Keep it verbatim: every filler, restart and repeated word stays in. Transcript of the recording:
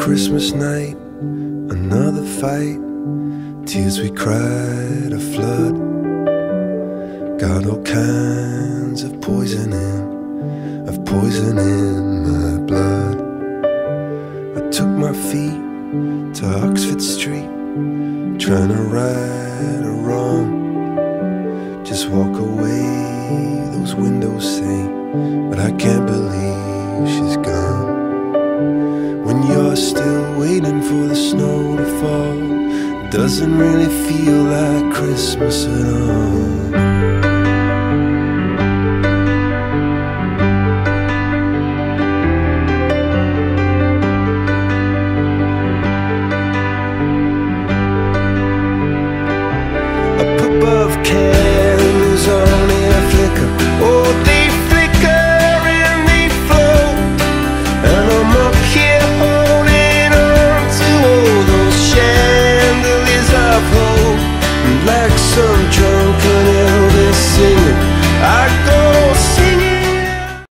Christmas night, another fight, tears we cried a flood. Got all kinds of poison in, of poison in my blood. I took my feet to Oxford Street, trying to right a wrong. Just walk away, those windows say, but I can't believe she's gone. When you're still waiting for the snow to fall, it doesn't really feel like Christmas at all.